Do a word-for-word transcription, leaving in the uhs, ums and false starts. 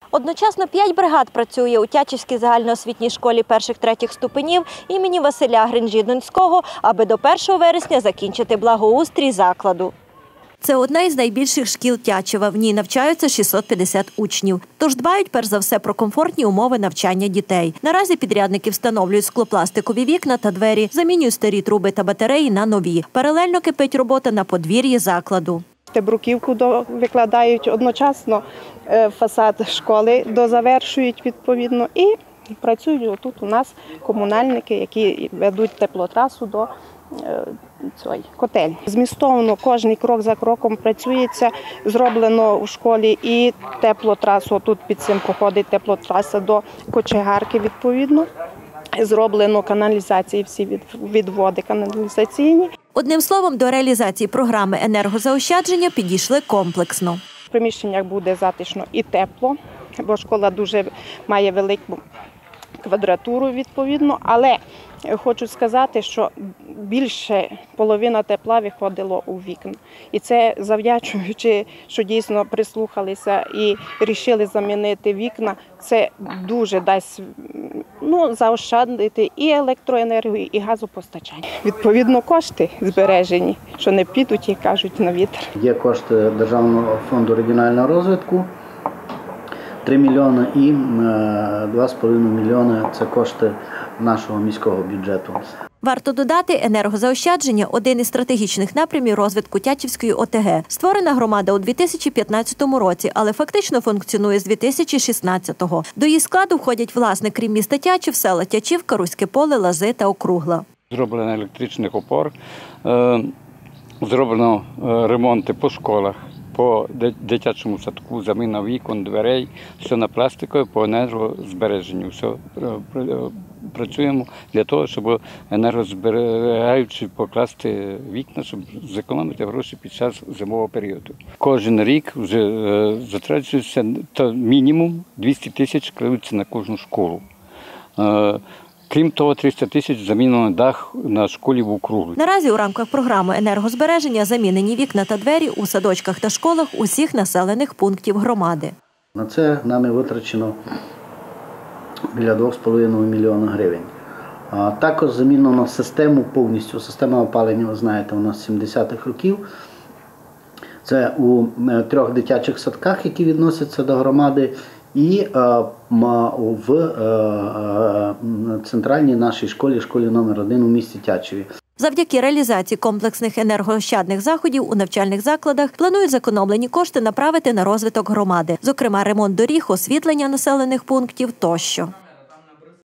Одночасно п'ять бригад працює у Тячівській загальноосвітній школі перших-третіх ступенів імені Василя Гринжі-Донського, аби до першого вересня закінчити благоустрій закладу. Це одна із найбільших шкіл Тячева. В ній навчаються шістсот п'ятдесят учнів. Тож дбають перш за все про комфортні умови навчання дітей. Наразі підрядники встановлюють склопластикові вікна та двері, замінюють старі труби та батареї на нові. Паралельно кипить робота на подвір'ї закладу. Бруківку викладають одночасно, фасад школи дозавершують відповідно і працюють тут у нас комунальники, які ведуть теплотрасу до цієї котельні. Змістовно кожен крок за кроком працюється, зроблено у школі і теплотрасу, тут під цим проходить теплотраса до кочегарки відповідно. Зроблено каналізації, всі відводи каналізаційні. Одним словом, до реалізації програми енергозаощадження підійшли комплексно. В приміщеннях буде затишно і тепло, бо школа дуже має велику квадратуру відповідно, але хочу сказати, що більше половина тепла виходило у вікна. І це завдячуючи, що дійсно прислухалися і вирішили замінити вікна, це дуже дасть ну, заощадити і електроенергію, і газопостачання. Відповідно, кошти збережені, що не підуть, як кажуть, на вітер. Є кошти Державного фонду регіонального розвитку, три мільйони і два з половиною мільйони – це кошти нашого міського бюджету. Варто додати, енергозаощадження – один із стратегічних напрямів розвитку Тячівської О Те Ге. Створена громада у дві тисячі п'ятнадцятому році, але фактично функціонує з дві тисячі шістнадцятого. До її складу входять, власне, крім міста Тячів, села Тячівка, Руське Поле, Лази та Округла. Зроблено електричних опор, зроблено ремонти по школах, по дитячому садку, заміна вікон, дверей, все на пластикові, по енергозбереженню. Все працюємо для того, щоб енергозберігаючи покласти вікна, щоб зекономити гроші під час зимового періоду. Кожен рік вже затверджується мінімум двісті тисяч кладуться на кожну школу. Крім того, триста тисяч замінено дах на школі в Округлі. Наразі у рамках програми енергозбереження замінені вікна та двері у садочках та школах усіх населених пунктів громади. На це нами витрачено біля двох з половиною мільйона гривень. А також замінено систему повністю. Система опалення, ви знаєте, у нас з сімдесятих років. Це у трьох дитячих садках, які відносяться до громади, і в центральній нашій школі, школі номер один у місті Тячеві. Завдяки реалізації комплексних енергоощадних заходів у навчальних закладах планують зекономлені кошти направити на розвиток громади, зокрема ремонт доріг, освітлення населених пунктів тощо.